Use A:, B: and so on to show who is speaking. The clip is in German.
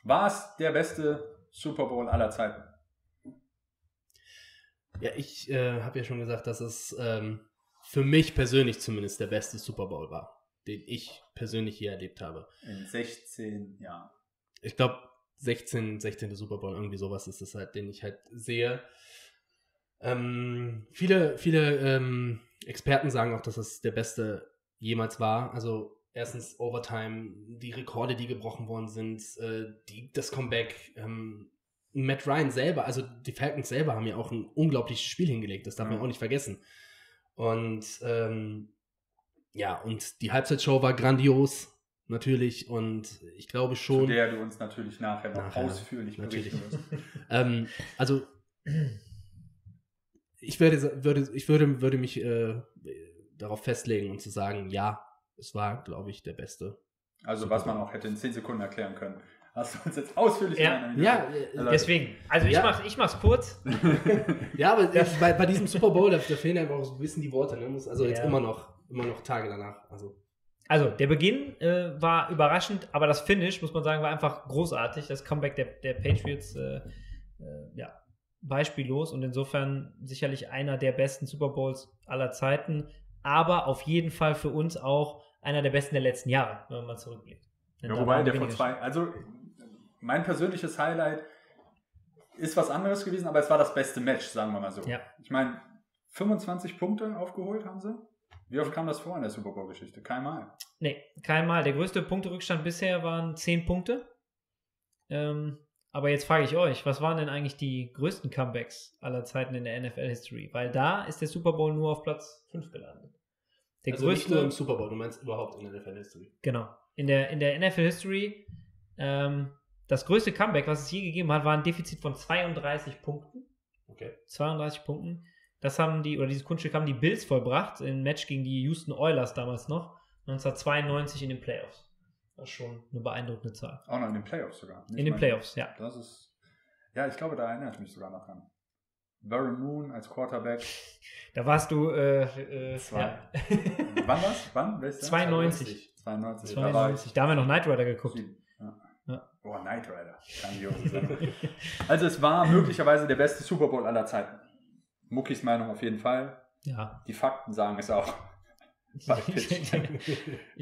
A: War es der beste Super Bowl aller Zeiten?
B: Ja, ich habe ja schon gesagt, dass es für mich persönlich zumindest der beste Super Bowl war, den ich persönlich hier erlebt habe.
A: In 16 Jahren.
B: Ich glaube, 16. Super Bowl, irgendwie sowas ist es halt, den ich halt sehe. Viele Experten sagen auch, dass es der beste jemals war. Also erstens Overtime, die Rekorde, die gebrochen worden sind, das Comeback, Matt Ryan selber, also die Falcons selber haben ja auch ein unglaubliches Spiel hingelegt, das darf man auch nicht vergessen. Und und die Halbzeitshow war grandios, natürlich, und ich glaube schon...
A: Zu der du uns natürlich nachher noch ausführlich berichten wirst.
B: Also ich würde mich darauf festlegen und zu sagen, ja, es war, glaube ich, der beste.
A: Also was man auch hätte in 10 Sekunden erklären können. Hast du uns jetzt ausführlich
C: deswegen. Also ich mach's kurz.
B: Ja, aber bei diesem Super Bowl, da fehlen einfach auch so ein bisschen die Worte. Ne? Also jetzt immer noch Tage danach.
C: Also der Beginn war überraschend, aber das Finish, muss man sagen, war einfach großartig. Das Comeback der Patriots, beispiellos und insofern sicherlich einer der besten Super Bowls aller Zeiten, aber auf jeden Fall für uns auch einer der besten der letzten Jahre, wenn man mal zurückblickt.
A: Ja, wobei der von also mein persönliches Highlight ist was anderes gewesen, aber es war das beste Match, sagen wir mal so.
C: Ja.
A: Ich meine, 25 Punkte aufgeholt haben sie. Wie oft kam das vor in der Super Bowl-Geschichte? Kein Mal.
C: Nee, kein Mal. Der größte Punkterückstand bisher waren 10 Punkte. Aber jetzt frage ich euch, was waren denn eigentlich die größten Comebacks aller Zeiten in der NFL-History? Weil da ist der Super Bowl nur auf Platz 5 gelandet. Der
B: größte, nicht nur im Super Bowl, du meinst überhaupt in der NFL-History.
C: Genau. In der NFL-History, das größte Comeback, was es je gegeben hat, war ein Defizit von 32 Punkten.
B: Okay.
C: 32 Punkten. Dieses Kunststück haben die Bills vollbracht, im Match gegen die Houston Oilers damals noch, 1992 in den Playoffs. Das ist schon eine beeindruckende Zahl.
A: Auch noch in den Playoffs sogar.
C: In den Playoffs, ja.
A: Das ist, ja, ich glaube, da erinnere ich mich sogar noch dran. Warren Moon als Quarterback.
C: Da warst du,
A: Wann war's? Wann?
C: 92.
A: 92.
C: Da haben wir noch Knight Rider geguckt.
A: Ja. Oh, Knight Rider. Also es war möglicherweise der beste Super Bowl aller Zeiten. Muckis Meinung auf jeden Fall.
C: Ja.
A: Die Fakten sagen es auch.